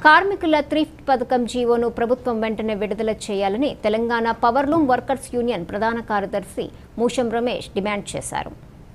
కార్మికుల థ్రిఫ్ట్ పథకం జీవోను ప్రభుత్వం వెంటనే విడుదల చేయాలని తెలంగాణ పవర్లూమ్ వర్కర్స్ యూనియన్ ప్రధాన కార్యదర్శి మూషం రమేష్ డిమాండ్ చేశారు.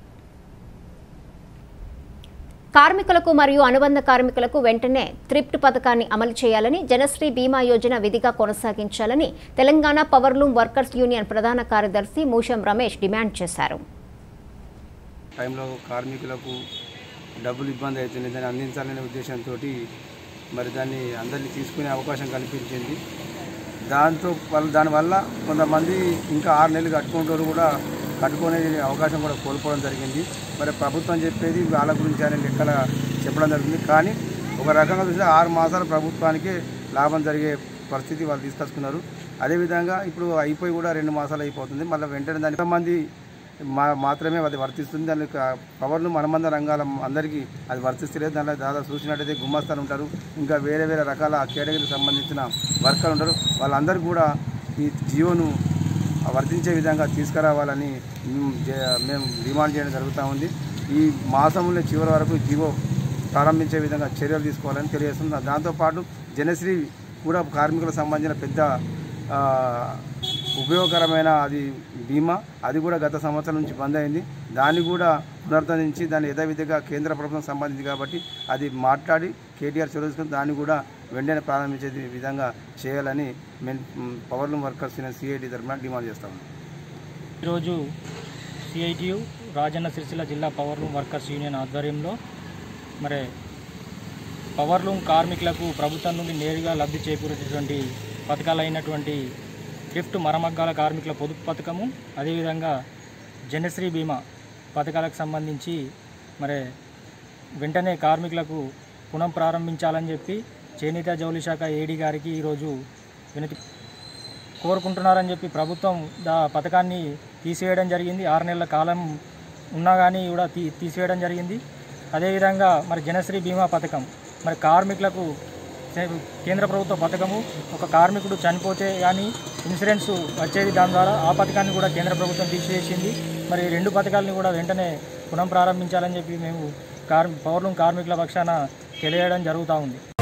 కార్మికులకు మరియు అనుబంధ కార్మికులకు వెంటనే థ్రిఫ్ట్ పథకాన్ని అమలు చేయాలని, జనశ్రీ బీమా యోజన విధిగా కొనసాగించాలని తెలంగాణ పవర్లూమ్ వర్కర్స్ యూనియన్ ప్రధాన కార్యదర్శి మూషం రమేష్ డిమాండ్ చేశారు. టైంలో కార్మికులకు డబ్బులు ఇబ్బంది అవుతుంది, దాన్ని అందించాలనే ఉద్దేశంతో మరి దాన్ని అందరినీ తీసుకునే అవకాశం కల్పించింది. దానివల్ల కొంతమంది ఇంకా 6 నెలలు కట్టుకుంటారు కూడా కట్టుకునే అవకాశం కూడా కోల్పోవడం జరిగింది. మరి ప్రభుత్వం చెప్పేది వాళ్ళ గురించి అనే లెక్కల చెప్పడం జరిగింది. కానీ ఒక రకంగా చూస్తే 6 మాసాలు ప్రభుత్వానికి లాభం జరిగే పరిస్థితి వాళ్ళు తీసుకొచ్చుకున్నారు. అదేవిధంగా ఇప్పుడు అయిపోయి కూడా 2 మాసాలు అయిపోతుంది. మళ్ళీ వెంటనే దాని మంది మాత్రమే అది వర్తిస్తుంది. దానికి పవర్లు అనుబంధ రంగాల అందరికీ అది వర్తిస్తలేదు. దానిలో దాదాపు చూసినట్టయితే గుమ్మస్తాలు ఉంటారు, ఇంకా వేరే వేరే రకాల కేటగిరీకి సంబంధించిన వర్కర్లు ఉంటారు. వాళ్ళందరూ కూడా ఈ జీవోను వర్తించే విధంగా తీసుకురావాలని మేము డిమాండ్ చేయడం జరుగుతూ ఉంది. ఈ మాసంలో చివరి వరకు జీవో ప్రారంభించే విధంగా చర్యలు తీసుకోవాలని తెలియజేస్తుంది. దాంతోపాటు జనశ్రీ కూడా కార్మికులకు సంబంధించిన పెద్ద ఉపయోగకరమైన అది బీమా, అది కూడా గత సంవత్సరం నుంచి బంద్ అయింది. దాన్ని కూడా పునరుద్ధరించి దాన్ని యథావిధిగా కేంద్ర ప్రభుత్వం సంబంధించి కాబట్టి అది మాట్లాడి కేటీఆర్ చొరవేసుకుని దాన్ని కూడా వెంటనే ప్రారంభించే విధంగా చేయాలని మేము పవర్లూమ్ వర్కర్స్ సిఐటి తరఫున డిమాండ్ చేస్తాము. ఈరోజు సిఐటియు రాజన్న సిరిసిల్ల జిల్లా పవర్లూమ్ వర్కర్స్ యూనియన్ ఆధ్వర్యంలో మరి పవర్లూమ్ కార్మికులకు ప్రభుత్వం నుండి నేరుగా లబ్ధి చేకూరేటటువంటి పథకాలైనటువంటి థ్రిఫ్ట్ మరమగ్గాల కార్మికుల పొదుపు పథకము, అదేవిధంగా జనశ్రీ బీమా పథకాలకు సంబంధించి మరి వెంటనే కార్మికులకు పునః ప్రారంభించాలని చెప్పి చేనేత జౌళి శాఖ ఏడీ గారికి ఈరోజు వినతి కోరుకుంటున్నారని చెప్పి ప్రభుత్వం పథకాన్ని తీసివేయడం జరిగింది. 6 నెలల కాలం ఉన్నా కానీ కూడా తీసివేయడం జరిగింది. అదేవిధంగా మరి జనశ్రీ బీమా పథకం మరి కార్మికులకు కేంద్ర ప్రభుత్వ పథకము. ఒక కార్మికుడు చనిపోతే కానీ ఇన్సూరెన్స్ వచ్చేది, దాని ద్వారా ఆ పథకాన్ని కూడా కేంద్ర ప్రభుత్వం తీసివేసింది. మరి 2 పథకాలని కూడా వెంటనే పునః ప్రారంభించాలని చెప్పి మేము పవర్లూమ్ కార్మికుల పక్షాన తెలియడం జరుగుతూ ఉంది.